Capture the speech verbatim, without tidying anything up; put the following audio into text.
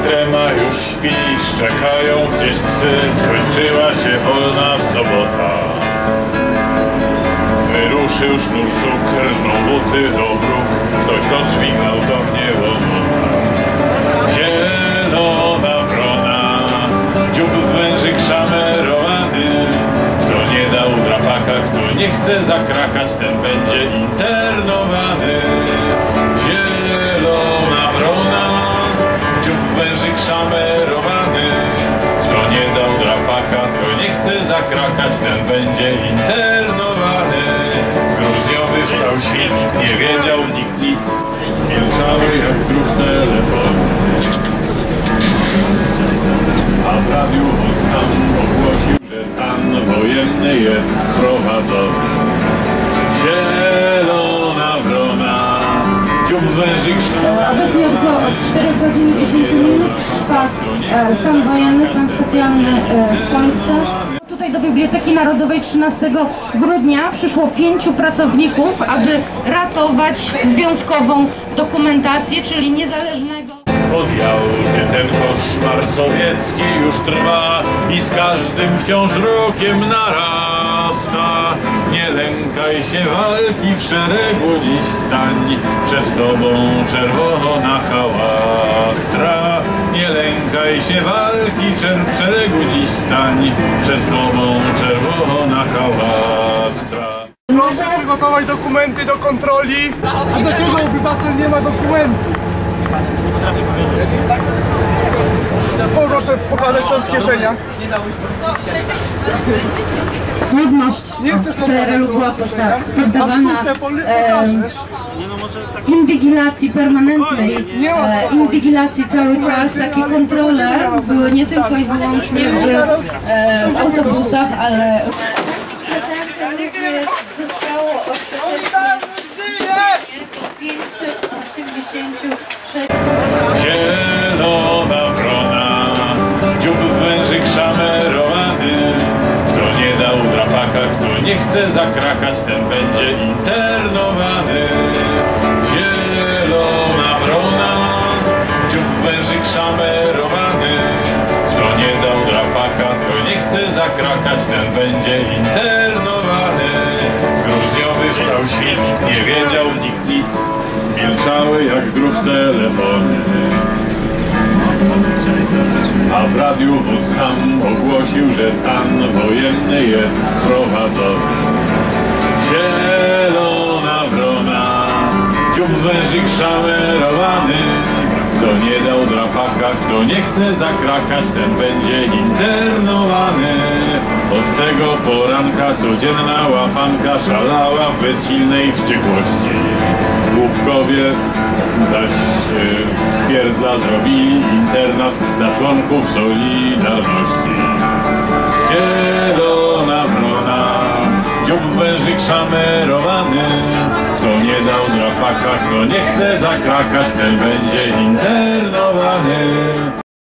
Ekstrema już śpi, szczekają gdzieś psy, skończyła się wolna sobota. Wyruszył sznur cukr, żną buty do bruk, ktoś dodźwignął do mnie łomota. Zielona wrona, dziób wężyk szamerowany, kto nie dał drapaka, kto nie chce zakrakać, ten będzie internowany. Zielona wrona, dziób wężyk szamerowany, kto nie dał drapaka, kto nie chce zakrakać, ten będzie internowany. Grudniowy wstał świt, nie wiedział nikt nic, milczały jak druk telefon. A w radiu sam ogłosił, że stan wojenny jest wprowadzony. Zielona wrona, dziób wężyk szamerowany. Obecnie od czterech godzin i dziesięciu minut trwa stan wojenny, stan specjalny w Polsce. Tutaj do Biblioteki Narodowej trzynastego grudnia przyszło pięciu pracowników, aby ratować związkową dokumentację, czyli niezależnego. Od Jałty ten koszmar sowiecki już trwa i z każdym wciąż rokiem narasta. Nie lękaj się walki, w szeregu dziś stań, przed tobą czerwona hałastra. Nie lękaj się walki, w szeregu dziś stań, przed tobą czerwona hałastra. Proszę przygotować dokumenty do kontroli. A dlaczego obywatel nie ma dokumentów? Proszę pokazać co w kieszeniach. Ludność w P R L była poddawana e, inwigilacji permanentnej, e, inwigilacji cały czas. Takie kontrole były nie tylko i wyłącznie w, e, w autobusach, ale zostało ostatecznie pięćset osiemdziesiąt sześć. Zielona wrona, dziób wężyk szamerowany, kto nie dał drapaka, kto nie chce zakrakać, ten będzie internowany. Zielona wrona, dziób wężyk szamerowany, kto nie dał drapaka, kto nie chce zakrakać, ten będzie internowany. Grudniowy wstał świt, nie wiedział nikt nic, milczały jak druk telefony. A w radiu wódz sam ogłosił, że stan wojenny jest wprowadzony. Zielona wrona, dziób wężyk szamerowany, kto nie dał drapaka, kto nie chce zakrakać, ten będzie internowany. Od tego poranka codzienna łapanka szalała w bezsilnej wściekłości. Głupkowie zaś z pierdla zrobili internat dla członków Solidarności. Zielona wrona, dziób wężyk szamerowany, kto nie dał drapaka, kto nie chce zakrakać, ten będzie internowany.